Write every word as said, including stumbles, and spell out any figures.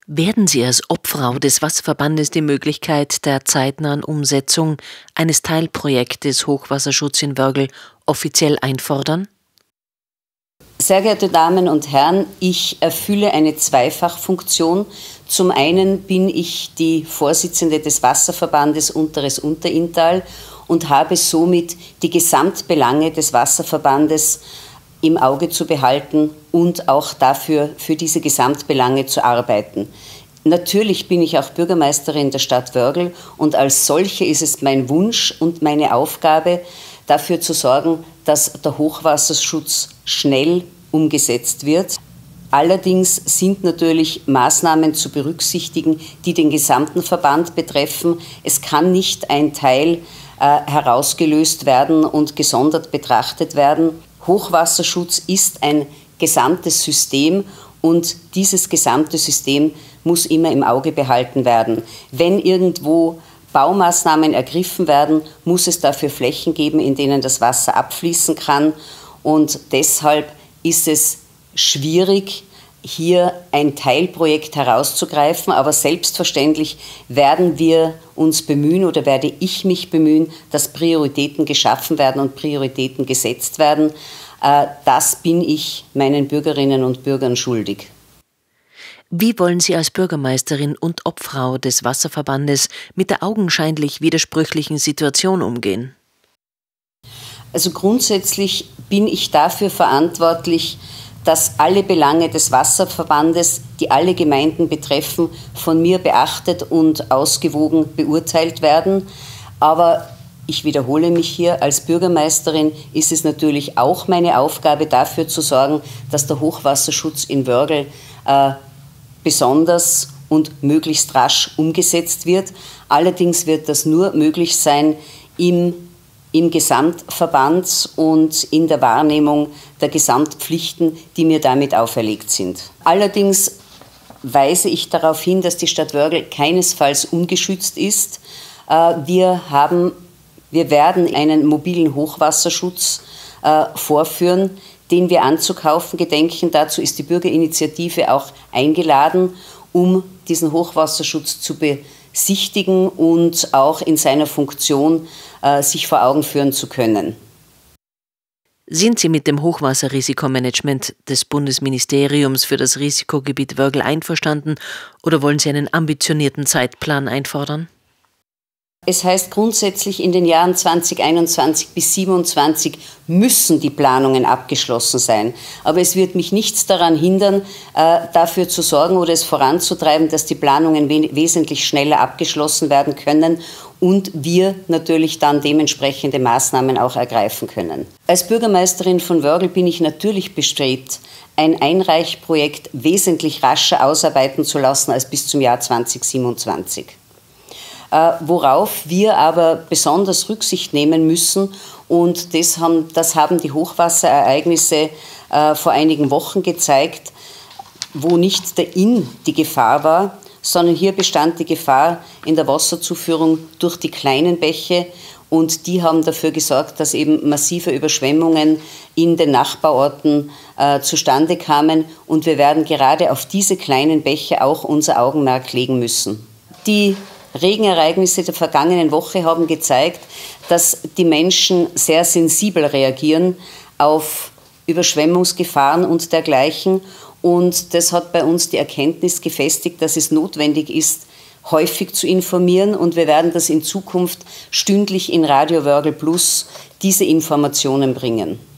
Werden Sie als Obfrau des Wasserverbandes die Möglichkeit der zeitnahen Umsetzung eines Teilprojektes Hochwasserschutz in Wörgl offiziell einfordern? Sehr geehrte Damen und Herren, ich erfülle eine Zweifachfunktion. Zum einen bin ich die Vorsitzende des Wasserverbandes Unteres Unterinntal und habe somit die Gesamtbelange des Wasserverbandes im Auge zu behalten und auch dafür, für diese Gesamtbelange zu arbeiten. Natürlich bin ich auch Bürgermeisterin der Stadt Wörgl und als solche ist es mein Wunsch und meine Aufgabe, dafür zu sorgen, dass der Hochwasserschutz schnell umgesetzt wird. Allerdings sind natürlich Maßnahmen zu berücksichtigen, die den gesamten Verband betreffen. Es kann nicht ein Teil äh, herausgelöst werden und gesondert betrachtet werden. Hochwasserschutz ist ein gesamtes System und dieses gesamte System muss immer im Auge behalten werden. Wenn irgendwo Baumaßnahmen ergriffen werden, muss es dafür Flächen geben, in denen das Wasser abfließen kann. Und deshalb ist es schwierig, hier ein Teilprojekt herauszugreifen. Aber selbstverständlich werden wir uns bemühen oder werde ich mich bemühen, dass Prioritäten geschaffen werden und Prioritäten gesetzt werden. Das bin ich meinen Bürgerinnen und Bürgern schuldig. Wie wollen Sie als Bürgermeisterin und Obfrau des Wasserverbandes mit der augenscheinlich widersprüchlichen Situation umgehen? Also grundsätzlich bin ich dafür verantwortlich, dass alle Belange des Wasserverbandes, die alle Gemeinden betreffen, von mir beachtet und ausgewogen beurteilt werden. Aber ich wiederhole mich hier, als Bürgermeisterin ist es natürlich auch meine Aufgabe, dafür zu sorgen, dass der Hochwasserschutz in Wörgl äh, besonders und möglichst rasch umgesetzt wird. Allerdings wird das nur möglich sein im, im Gesamtverband und in der Wahrnehmung der Gesamtpflichten, die mir damit auferlegt sind. Allerdings weise ich darauf hin, dass die Stadt Wörgl keinesfalls ungeschützt ist. Wir haben, wir werden einen mobilen Hochwasserschutz vorführen, den wir anzukaufen gedenken. Dazu ist die Bürgerinitiative auch eingeladen, um diesen Hochwasserschutz zu besichtigen und auch in seiner Funktion äh, sich vor Augen führen zu können. Sind Sie mit dem Hochwasserrisikomanagement des Bundesministeriums für das Risikogebiet Wörgl einverstanden oder wollen Sie einen ambitionierten Zeitplan einfordern? Es heißt grundsätzlich, in den Jahren zweitausendeinundzwanzig bis zweitausendsiebenundzwanzig müssen die Planungen abgeschlossen sein. Aber es wird mich nichts daran hindern, äh, dafür zu sorgen oder es voranzutreiben, dass die Planungen we- wesentlich schneller abgeschlossen werden können und wir natürlich dann dementsprechende Maßnahmen auch ergreifen können. Als Bürgermeisterin von Wörgl bin ich natürlich bestrebt, ein Einreichprojekt wesentlich rascher ausarbeiten zu lassen als bis zum Jahr zweitausendsiebenundzwanzig. Äh, worauf wir aber besonders Rücksicht nehmen müssen. Und das haben, das haben die Hochwasserereignisse äh, vor einigen Wochen gezeigt, wo nicht der Inn die Gefahr war, sondern hier bestand die Gefahr in der Wasserzuführung durch die kleinen Bäche. Und die haben dafür gesorgt, dass eben massive Überschwemmungen in den Nachbarorten äh, zustande kamen. Und wir werden gerade auf diese kleinen Bäche auch unser Augenmerk legen müssen. Die Regenereignisse der vergangenen Woche haben gezeigt, dass die Menschen sehr sensibel reagieren auf Überschwemmungsgefahren und dergleichen. Und das hat bei uns die Erkenntnis gefestigt, dass es notwendig ist, häufig zu informieren. Und wir werden das in Zukunft stündlich in Radio Wörgl Plus diese Informationen bringen.